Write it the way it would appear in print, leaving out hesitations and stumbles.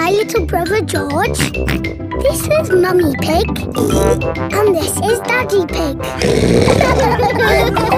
my little brother George. This is Mummy Pig. And this is Daddy Pig.